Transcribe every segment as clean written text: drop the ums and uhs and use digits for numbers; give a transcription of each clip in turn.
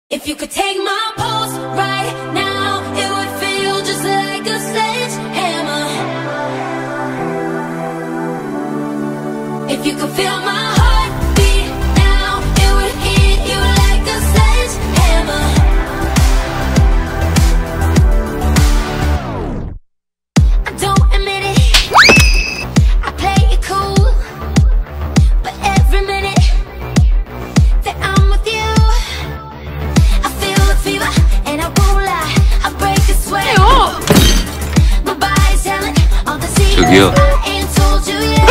If you could take my pulse right now, it would feel just like a sledgehammer. If you could feel my heartbeat now, it would hit you like a sledgehammer. I don't admit it, I play it cool, but every minute that I'm with you, I feel the fever, and I won't lie, I break a sweat. My body's telling all the secrets I ain't told you yet.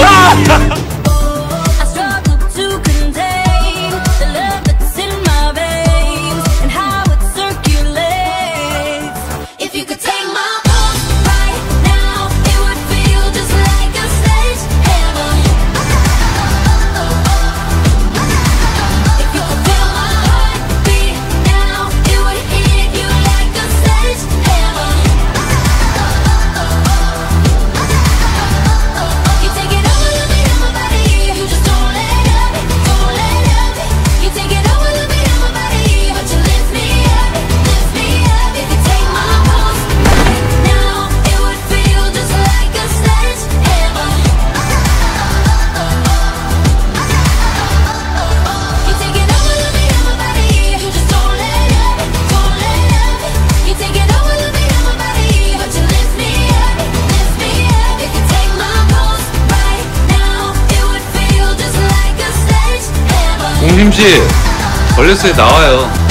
I struggle to contain the love that's in my veins and how it circulates. If you could take my pulse right now, it would feel just like a sledgehammer. If you could feel my heartbeat now, it would hit you like a sledgehammer. You take it over, let me hit my body. You just don't let up, don't let up. You take it over, let me hit my body, but you lift me up, lift me up. If you take my pulse right now, it would feel just like a sledgehammer. You take it over, let me hit my body. You just don't let up, don't let up. You take it over, let me hit my body, but you lift me up, lift me up. If you take my pulse right now, it would feel just like a sledgehammer. 공심씨 걸렸어요. 나와요.